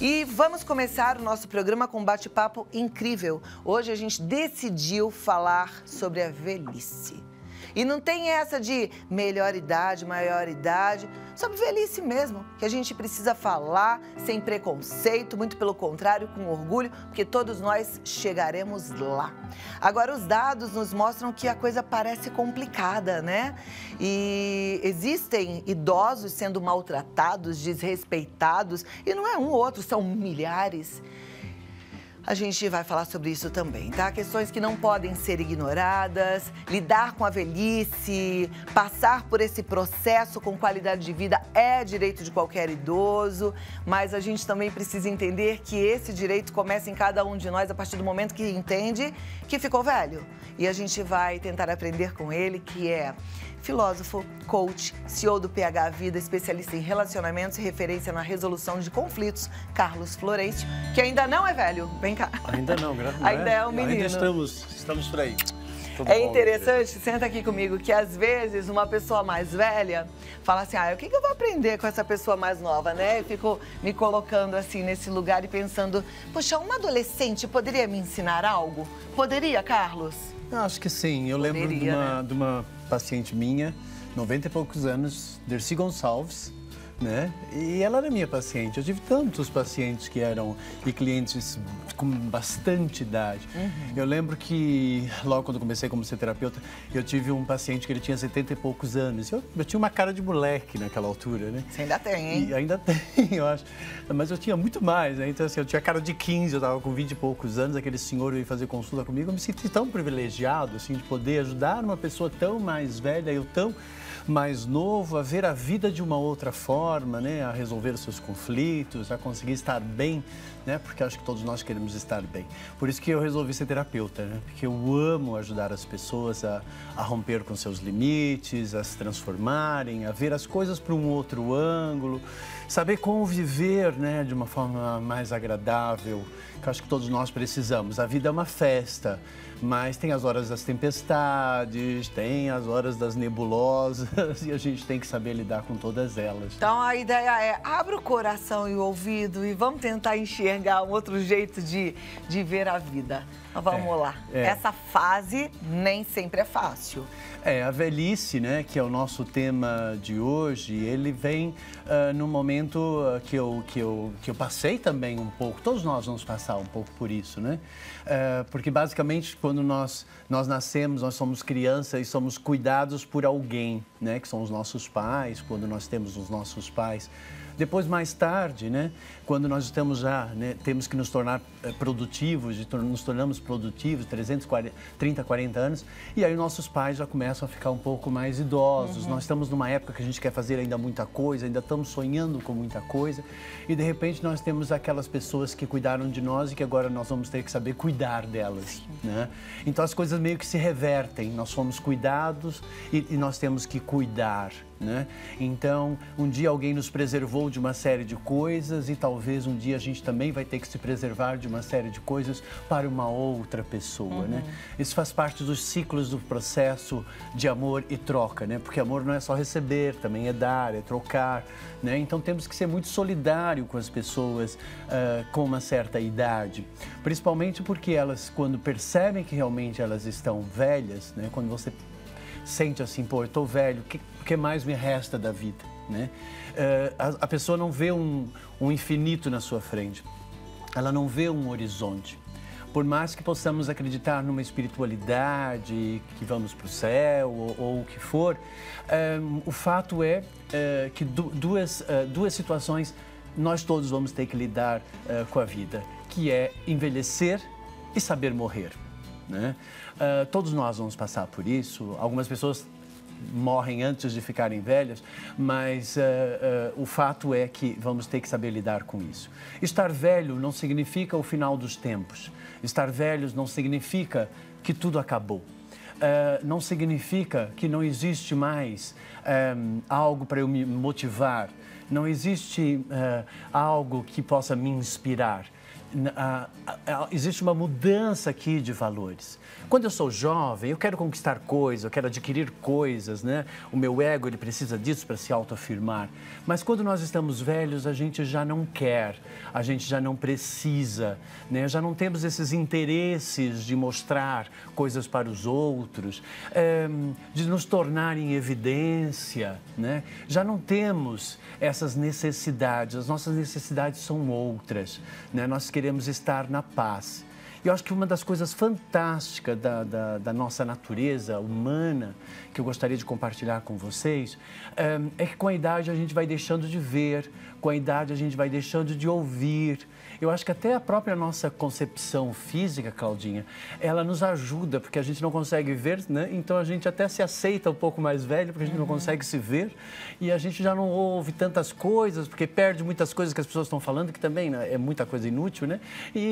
E vamos começar o nosso programa com um bate-papo incrível. Hoje a gente decidiu falar sobre a velhice. E não tem essa de melhor idade, maior idade, sobre velhice mesmo, que a gente precisa falar sem preconceito, muito pelo contrário, com orgulho, porque todos nós chegaremos lá. Agora, os dados nos mostram que a coisa parece complicada, né? E existem idosos sendo maltratados, desrespeitados, e não é um ou outro, são milhares. A gente vai falar sobre isso também, tá? Questões que não podem ser ignoradas, lidar com a velhice, passar por esse processo com qualidade de vida é direito de qualquer idoso, mas a gente também precisa entender que esse direito começa em cada um de nós a partir do momento que entende que ficou velho. E a gente vai tentar aprender com ele, que é filósofo, coach, CEO do PH Vida, especialista em relacionamentos e referência na resolução de conflitos, Carlos Florencio, que ainda não é velho. Vem cá. Ainda não, graças a Deus. Ainda é um menino. Ainda estamos por aí. É interessante, senta aqui comigo, que às vezes uma pessoa mais velha fala assim, o que eu vou aprender com essa pessoa mais nova, né? Eu fico me colocando assim nesse lugar e pensando, poxa, uma adolescente poderia me ensinar algo? Poderia, Carlos? Eu acho que sim. Eu lembro de uma paciente minha, 90 e poucos anos, Dercy Gonçalves, né? E ela era minha paciente. Eu tive tantos pacientes que eram e clientes com bastante idade. Eu lembro que logo quando comecei como ser terapeuta, eu tive um paciente que ele tinha 70 e poucos anos. Eu tinha uma cara de moleque naquela altura, né? Você ainda tem, hein? E ainda tem, eu acho. Mas eu tinha muito mais, né? Então, assim, eu tinha cara de 15, eu estava com 20 e poucos anos, aquele senhor veio fazer consulta comigo. Eu me senti tão privilegiado, assim, de poder ajudar uma pessoa tão mais velha, eu tão mais novo, a ver a vida de uma outra forma, né? A resolver os seus conflitos, a conseguir estar bem, né? Porque acho que todos nós queremos estar bem. Por isso que eu resolvi ser terapeuta, né? Porque eu amo ajudar as pessoas a romper com seus limites, a se transformarem, a ver as coisas por um outro ângulo, saber conviver, né? De uma forma mais agradável, que eu acho que todos nós precisamos. A vida é uma festa, mas tem as horas das tempestades, tem as horas das nebulosas e a gente tem que saber lidar com todas elas. Então a ideia é, abra o coração e o ouvido e vamos tentar enxergar um outro jeito de ver a vida. Mas vamos lá. Essa fase nem sempre é fácil. A velhice, né, que é o nosso tema de hoje, ele vem num momento que eu passei também um pouco, todos nós vamos passar um pouco por isso, né? Porque basicamente quando nós nascemos, nós somos crianças e somos cuidados por alguém, né, que são os nossos pais, quando nós temos os nossos pais. Depois, mais tarde, né, quando nós estamos já, né, temos que nos tornar produtivos, nos tornamos produtivos, 30, 40 anos, e aí nossos pais já começam a ficar um pouco mais idosos. Nós estamos numa época que a gente quer fazer ainda muita coisa, ainda estamos sonhando com muita coisa, e de repente nós temos aquelas pessoas que cuidaram de nós e que agora nós vamos ter que saber cuidar delas, né? Então as coisas meio que se revertem, nós fomos cuidados e nós temos que cuidar, né? Então, um dia alguém nos preservou de uma série de coisas e talvez um dia a gente também vai ter que se preservar de uma série de coisas para uma outra pessoa, né? Isso faz parte dos ciclos do processo de amor e troca, né? Porque amor não é só receber, também é dar, é trocar, né? Então temos que ser muito solidário com as pessoas com uma certa idade, principalmente porque elas, quando percebem que realmente elas estão velhas, né? Quando você sente assim, pô, eu tô velho, o que mais me resta da vida, né? A pessoa não vê um infinito na sua frente, ela não vê um horizonte. Por mais que possamos acreditar numa espiritualidade, que vamos para o céu ou o que for, o fato é que duas situações nós todos vamos ter que lidar com a vida, que é envelhecer e saber morrer, né? Todos nós vamos passar por isso. Algumas pessoas morrem antes de ficarem velhas, mas o fato é que vamos ter que saber lidar com isso. Estar velho não significa o final dos tempos. Estar velhos não significa que tudo acabou. Não significa que não existe mais algo para eu me motivar. Não existe algo que possa me inspirar. existe uma mudança aqui de valores. Quando eu sou jovem, eu quero conquistar coisas, eu quero adquirir coisas, né? O meu ego, ele precisa disso para se autoafirmar. Mas quando nós estamos velhos, a gente já não quer, a gente já não precisa, né? Já não temos esses interesses de mostrar coisas para os outros, de nos tornar em evidência, né? Já não temos essas necessidades, as nossas necessidades são outras, né? Nós queremos estar na paz. E eu acho que uma das coisas fantásticas da nossa natureza humana, que eu gostaria de compartilhar com vocês, é que com a idade a gente vai deixando de ver, com a idade a gente vai deixando de ouvir. Eu acho que até a própria nossa concepção física, Claudinha, ela nos ajuda, porque a gente não consegue ver, né? Então a gente até se aceita um pouco mais velho, porque a gente não consegue se ver. E a gente já não ouve tantas coisas, porque perde muitas coisas que as pessoas estão falando, que também, né, é muita coisa inútil, né?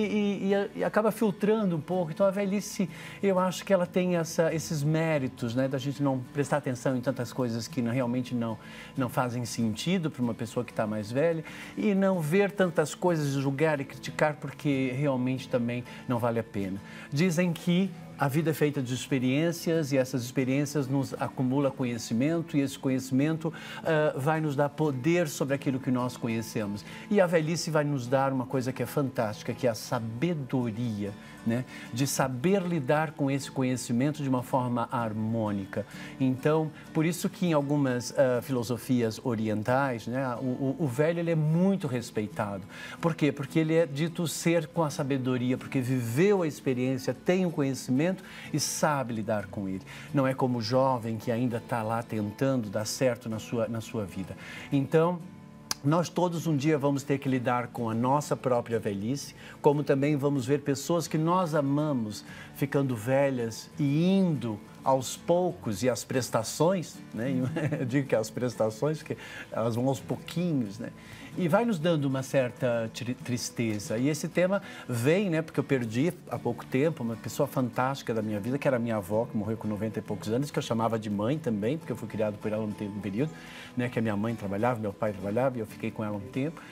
E acaba filtrando um pouco. Então a velhice, eu acho que ela tem esses méritos, né? Da gente não prestar atenção em tantas coisas que realmente não fazem sentido para uma pessoa que está mais velha, e não ver tantas coisas e julgar e criticar, porque realmente também não vale a pena. Dizem que a vida é feita de experiências e essas experiências nos acumulam conhecimento e esse conhecimento vai nos dar poder sobre aquilo que nós conhecemos. E a velhice vai nos dar uma coisa que é fantástica, que é a sabedoria, né? De saber lidar com esse conhecimento de uma forma harmônica. Então, por isso que em algumas filosofias orientais, né, o velho ele é muito respeitado. Por quê? Porque ele é dito ser com a sabedoria, porque viveu a experiência, tem o conhecimento e sabe lidar com ele. Não é como o jovem que ainda está lá tentando dar certo na sua vida. Então, nós todos um dia vamos ter que lidar com a nossa própria velhice, como também vamos ver pessoas que nós amamos ficando velhas e indo aos poucos, e as prestações, né? Eu digo que as prestações, porque elas vão aos pouquinhos, né? E vai nos dando uma certa tristeza. E esse tema vem, né? Porque eu perdi há pouco tempo uma pessoa fantástica da minha vida, que era minha avó, que morreu com 90 e poucos anos, que eu chamava de mãe também, porque eu fui criado por ela um período, né? Que a minha mãe trabalhava, meu pai trabalhava, e eu fiquei com ela um tempo.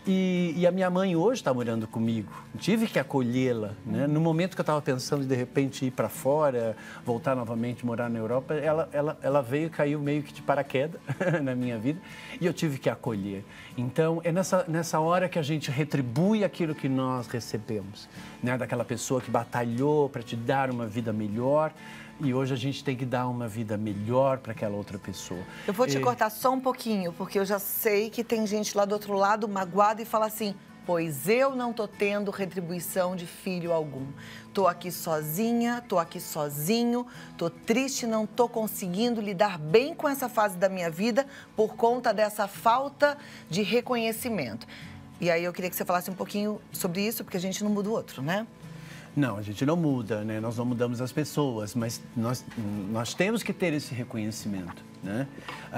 E a minha mãe hoje está morando comigo. Tive que acolhê-la, né? No momento que eu estava pensando em, de repente, ir para fora, voltar novamente, morar na Europa, ela veio e caiu meio que de paraquedas na minha vida e eu tive que acolher. Então, é nessa hora que a gente retribui aquilo que nós recebemos, né? Daquela pessoa que batalhou para te dar uma vida melhor. E hoje a gente tem que dar uma vida melhor para aquela outra pessoa. Eu vou te cortar só um pouquinho, porque eu já sei que tem gente lá do outro lado magoada e fala assim: pois eu não tô tendo retribuição de filho algum. Tô aqui sozinha, tô aqui sozinho, tô triste, não tô conseguindo lidar bem com essa fase da minha vida por conta dessa falta de reconhecimento. E aí eu queria que você falasse um pouquinho sobre isso, porque a gente não muda o outro, né? Não, a gente não muda, né? Nós não mudamos as pessoas, mas nós temos que ter esse reconhecimento, né?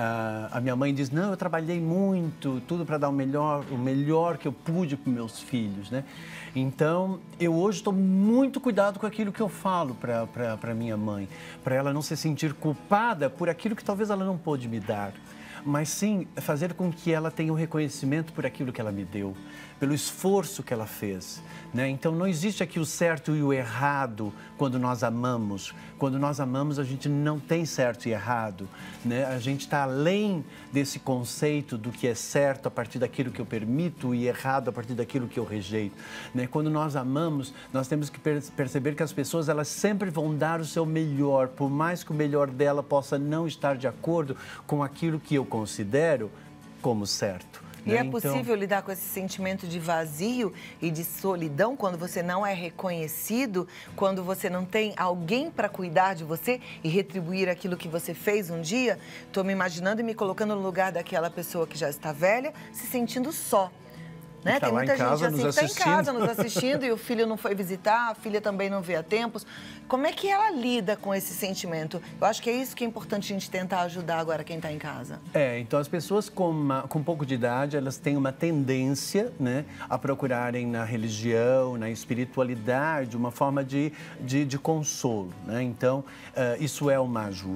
A minha mãe diz, não, eu trabalhei muito, tudo para dar o melhor que eu pude para meus filhos, né? Então, eu hoje estou muito cuidado com aquilo que eu falo para minha mãe, para ela não se sentir culpada por aquilo que talvez ela não pôde me dar, mas sim fazer com que ela tenha o reconhecimento por aquilo que ela me deu, pelo esforço que ela fez, né? Então, não existe aqui o certo e o errado quando nós amamos. Quando nós amamos, a gente não tem certo e errado, né? A gente está além desse conceito do que é certo a partir daquilo que eu permito e errado a partir daquilo que eu rejeito, né? Quando nós amamos, nós temos que perceber que as pessoas, elas sempre vão dar o seu melhor, por mais que o melhor dela possa não estar de acordo com aquilo que eu considero como certo. E é possível lidar com esse sentimento de vazio e de solidão quando você não é reconhecido, quando você não tem alguém para cuidar de você e retribuir aquilo que você fez um dia? Estou me imaginando e me colocando no lugar daquela pessoa que já está velha, se sentindo só. Né? Tem muita gente assim que está em casa nos assistindo e o filho não foi visitar, a filha também não vê há tempos. Como é que ela lida com esse sentimento? Eu acho que é isso que é importante a gente tentar ajudar agora quem está em casa. Então as pessoas com pouco de idade, elas têm uma tendência, né, a procurarem na religião, na espiritualidade, uma forma de consolo, né? Então, isso é uma ajuda.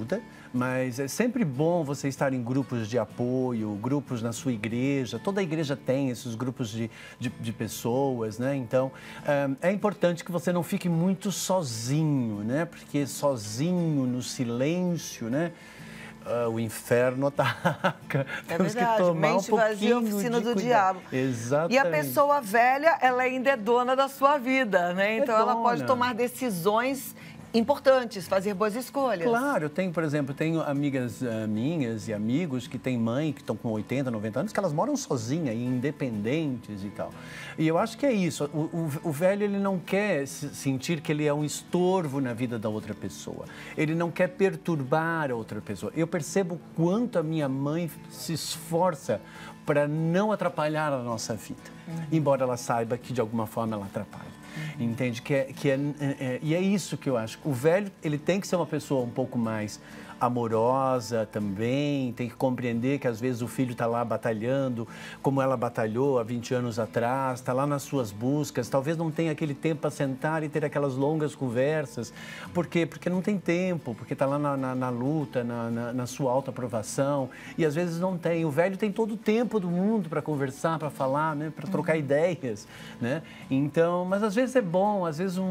Mas é sempre bom você estar em grupos de apoio, grupos na sua igreja. Toda a igreja tem esses grupos de pessoas, né? Então, é importante que você não fique muito sozinho, né? Porque sozinho, no silêncio, né? O inferno ataca. Temos verdade. que tomar Mente um vazia, pouquinho oficina de do cuidado. diabo. Exatamente. E a pessoa velha, ela ainda é dona da sua vida, né? Então ela pode dona. tomar decisões importantes, fazer boas escolhas. Claro, eu tenho, por exemplo, tenho amigas minhas e amigos que têm mãe, que estão com 80, 90 anos, que elas moram sozinhas e independentes e tal. E eu acho que é isso. O velho, ele não quer sentir que ele é um estorvo na vida da outra pessoa. Ele não quer perturbar a outra pessoa. Eu percebo quanto a minha mãe se esforça para não atrapalhar a nossa vida, embora ela saiba que de alguma forma ela atrapalha. Entende? E é isso que eu acho. O velho, ele tem que ser uma pessoa um pouco mais amorosa também, tem que compreender que às vezes o filho está lá batalhando, como ela batalhou há 20 anos atrás, está lá nas suas buscas, talvez não tenha aquele tempo para sentar e ter aquelas longas conversas. Por quê? Porque não tem tempo, porque está lá na luta, na sua autoaprovação, e às vezes não tem. O velho tem todo o tempo do mundo para conversar, para falar, né? Para trocar ideias, né? Então, mas às vezes é bom, às vezes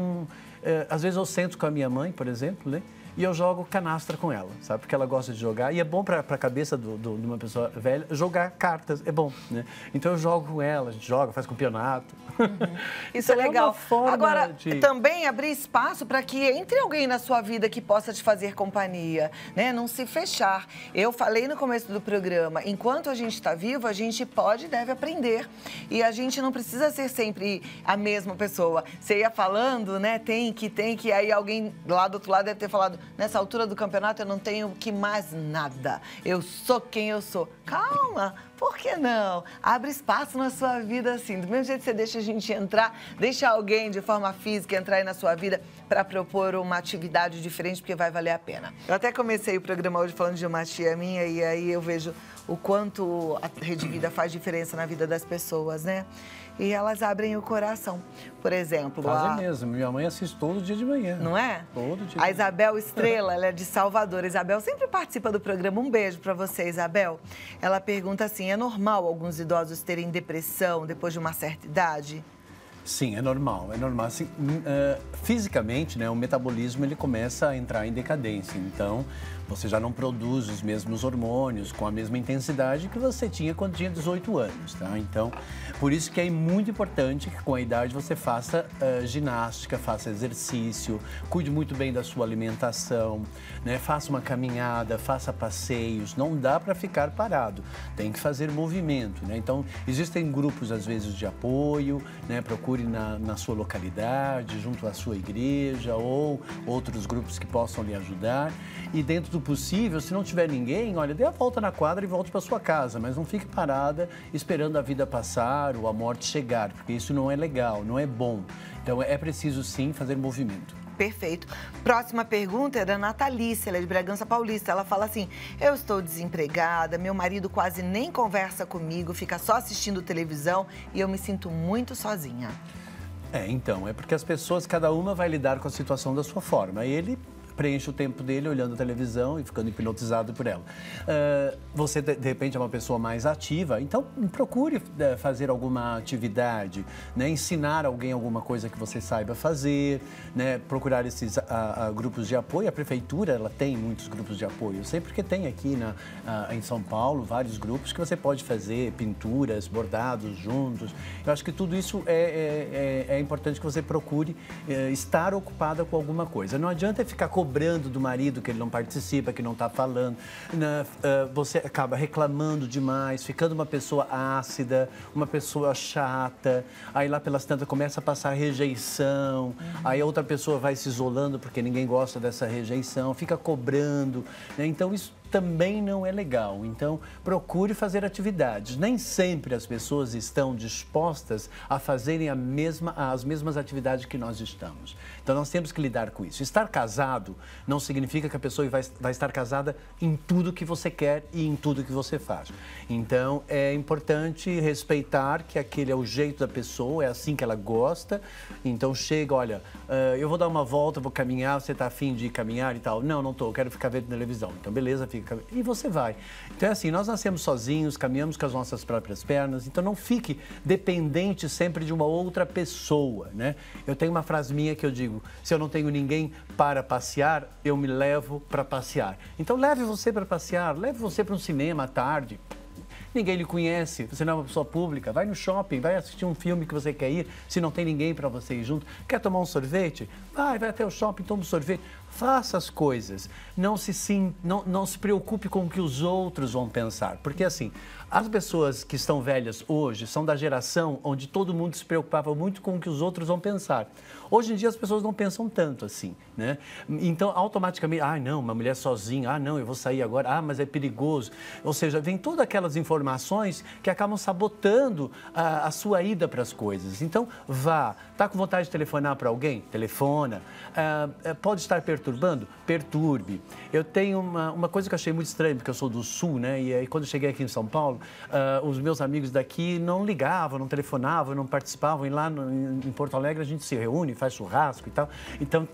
eu sento com a minha mãe, por exemplo, né? E eu jogo canastra com ela, sabe? Porque ela gosta de jogar. E é bom para a cabeça de uma pessoa velha jogar cartas. É bom, né? Então eu jogo com ela, a gente joga, faz campeonato. Isso é legal. Uma forma Agora, de... também abrir espaço para que entre alguém na sua vida que possa te fazer companhia, né? Não se fechar. Eu falei no começo do programa, enquanto a gente está vivo, a gente pode e deve aprender. E a gente não precisa ser sempre a mesma pessoa. Você ia falando, né? Tem que, aí alguém lá do outro lado deve ter falado, nessa altura do campeonato eu não tenho que mais nada. Eu sou quem eu sou. Calma, por que não? Abre espaço na sua vida assim. Do mesmo jeito que você deixa a gente entrar, deixa alguém de forma física entrar aí na sua vida para propor uma atividade diferente, porque vai valer a pena. Eu até comecei o programa hoje falando de uma tia minha e aí eu vejo o quanto a Rede Vida faz diferença na vida das pessoas, né? E elas abrem o coração. Por exemplo... Fazem mesmo. Minha mãe assiste todo dia de manhã. Não é? Todo dia. A Isabel Estrela, ela é de Salvador. A Isabel sempre participa do programa. Um beijo pra você, Isabel. Ela pergunta assim, é normal alguns idosos terem depressão depois de uma certa idade? Sim, é normal, é normal. Assim, fisicamente, né, o metabolismo ele começa a entrar em decadência, então você já não produz os mesmos hormônios com a mesma intensidade que você tinha quando tinha 18 anos, tá? Então, por isso que é muito importante que com a idade você faça ginástica, faça exercício, cuide muito bem da sua alimentação, né? Faça uma caminhada, faça passeios, não dá para ficar parado, tem que fazer movimento, né? Então, existem grupos às vezes de apoio, né? Procure na sua localidade, junto à sua igreja ou outros grupos que possam lhe ajudar. E dentro do possível, se não tiver ninguém, olha, dê a volta na quadra e volte para sua casa, mas não fique parada esperando a vida passar ou a morte chegar, porque isso não é legal, não é bom. Então é preciso sim fazer movimento. Perfeito. Próxima pergunta é da Natalice, ela é de Bragança Paulista. Ela fala assim, eu estou desempregada, meu marido quase nem conversa comigo, fica só assistindo televisão e eu me sinto muito sozinha. Então, é porque as pessoas, cada uma vai lidar com a situação da sua forma. Ele preenche o tempo dele olhando a televisão e ficando hipnotizado por ela. Você, de repente, é uma pessoa mais ativa, então procure fazer alguma atividade, né? Ensinar alguém alguma coisa que você saiba fazer, né? Procurar esses grupos de apoio. A prefeitura, ela tem muitos grupos de apoio. Eu sei porque tem aqui em São Paulo vários grupos que você pode fazer pinturas, bordados juntos. Eu acho que tudo isso é importante que você procure estar ocupada com alguma coisa. Não adianta ficar cobrando do marido que ele não participa, que não está falando. Você acaba reclamando demais, ficando uma pessoa ácida, uma pessoa chata. Aí lá pelas tantas começa a passar rejeição. Aí a outra pessoa vai se isolando porque ninguém gosta dessa rejeição, fica cobrando, né? Então isso também não é legal. Então, procure fazer atividades. Nem sempre as pessoas estão dispostas a fazerem as mesmas atividades que nós estamos. Então, nós temos que lidar com isso. Estar casado não significa que a pessoa vai estar casada em tudo que você quer e em tudo que você faz. Então, é importante respeitar que aquele é o jeito da pessoa, é assim que ela gosta. Então, chega, olha, eu vou dar uma volta, vou caminhar, você está afim de caminhar e tal? Não, não estou, eu quero ficar vendo televisão. Então, beleza, fica. E você vai. Então, é assim, nós nascemos sozinhos, caminhamos com as nossas próprias pernas, então não fique dependente sempre de uma outra pessoa, né? Eu tenho uma frase minha que eu digo, se eu não tenho ninguém para passear, eu me levo para passear. Então, leve você para passear, leve você para um cinema à tarde. Ninguém lhe conhece, você não é uma pessoa pública, vai no shopping, vai assistir um filme que você quer ir, se não tem ninguém para você ir junto. Quer tomar um sorvete? Vai até o shopping, toma um sorvete. Faça as coisas, não se preocupe com o que os outros vão pensar, porque assim, as pessoas que estão velhas hoje são da geração onde todo mundo se preocupava muito com o que os outros vão pensar. Hoje em dia as pessoas não pensam tanto assim, né? Então, automaticamente, não, uma mulher sozinha, não, eu vou sair agora, mas é perigoso. Ou seja, vem todas aquelas informações que acabam sabotando a sua ida para as coisas. Então, vá, tá com vontade de telefonar para alguém? Telefona. Pode estar perturbando? Perturbe. Eu tenho uma coisa que eu achei muito estranha, porque eu sou do Sul, né? E aí, quando eu cheguei aqui em São Paulo, os meus amigos daqui não ligavam, não telefonavam, não participavam. E lá em Porto Alegre a gente se reúne, faz churrasco e tal. Então,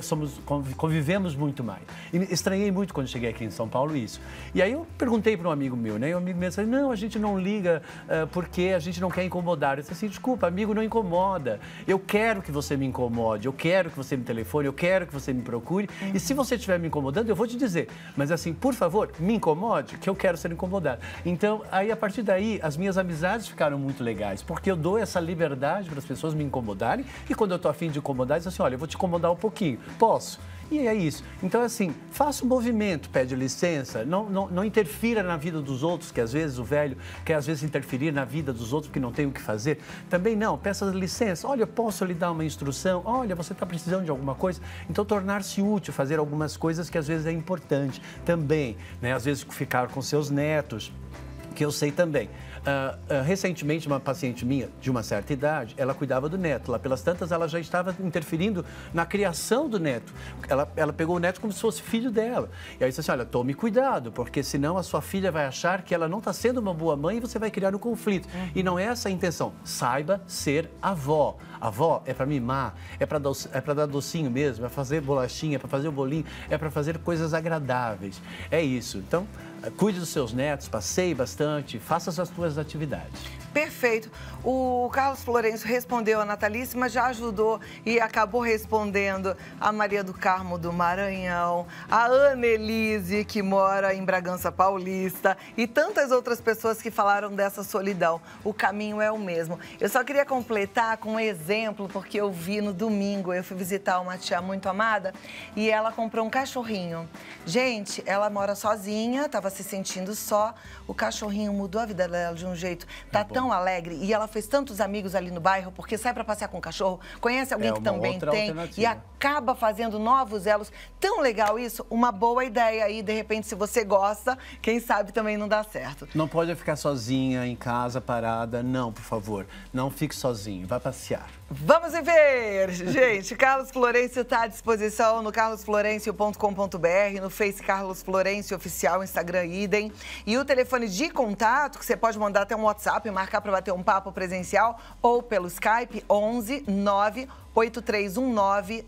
convivemos muito mais. E estranhei muito quando cheguei aqui em São Paulo isso. E aí eu perguntei para um amigo meu, né? E o amigo meu disse, não, a gente não liga porque a gente não quer incomodar. Eu disse assim, desculpa, amigo, não incomoda. Eu quero que você me incomode, eu quero que você me telefone, eu quero que você me procure. E se você estiver me incomodando, eu vou te dizer. Mas assim, por favor, me incomode, que eu quero ser incomodado. Então, aí a partir daí, as minhas amizades ficaram muito legais, porque eu dou essa liberdade para as pessoas me incomodarem. E quando eu estou afim de incomodar, eu digo assim, olha, eu vou te incomodar um pouquinho. Posso? E é isso. Então, assim, faça um movimento, pede licença, não interfira na vida dos outros, que às vezes o velho quer às vezes interferir na vida dos outros porque não tem o que fazer. Também não, peça licença. Olha, eu posso lhe dar uma instrução? Olha, você está precisando de alguma coisa? Então, tornar-se útil, fazer algumas coisas que às vezes é importante também, né? Às vezes ficar com seus netos, que eu sei também. Recentemente, uma paciente minha, de uma certa idade, ela cuidava do neto. Lá pelas tantas, ela já estava interferindo na criação do neto. Ela pegou o neto como se fosse filho dela. E aí disse assim, olha, tome cuidado, porque senão a sua filha vai achar que ela não está sendo uma boa mãe e você vai criar um conflito. E não é essa a intenção. Saiba ser avó. Avó é para mimar, é para dar docinho mesmo, é para fazer bolachinha, é para fazer o bolinho, é para fazer coisas agradáveis. É isso. Então, cuide dos seus netos, passeie bastante, faça as suas atividades. Perfeito. O Carlos Florencio respondeu a Natalice, mas já ajudou e acabou respondendo a Maria do Carmo do Maranhão, a Annelise, que mora em Bragança Paulista, e tantas outras pessoas que falaram dessa solidão. O caminho é o mesmo. Eu só queria completar com um exemplo, porque eu vi no domingo, eu fui visitar uma tia muito amada e ela comprou um cachorrinho. Gente, ela mora sozinha, estava se sentindo só, o cachorrinho mudou a vida dela de um jeito, tão alegre, e ela fez tantos amigos ali no bairro, porque sai para passear com o cachorro, conhece alguém que também tem e acaba fazendo novos elos. Tão legal isso, uma boa ideia aí, de repente, se você gosta, quem sabe também não dá certo. Não pode ficar sozinha em casa, parada, não, por favor, não fique sozinho, vá passear. Vamos ver, gente, Carlos Florencio está à disposição no carlosflorencio.com.br, no Face Carlos Florencio Oficial, Instagram idem, e o telefone de contato, que você pode mandar até um WhatsApp, marcar para bater um papo presencial, ou pelo Skype, 11 9 8319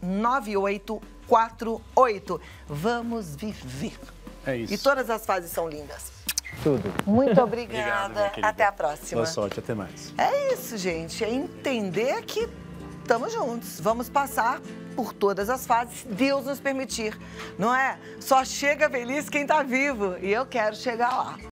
9848. Vamos viver. É isso. E todas as fases são lindas. Tudo. Muito obrigada. Obrigado, até a próxima. Boa sorte, até mais. É isso, gente. É entender que estamos juntos. Vamos passar por todas as fases, se Deus nos permitir. Não é? Só chega feliz quem está vivo. E eu quero chegar lá.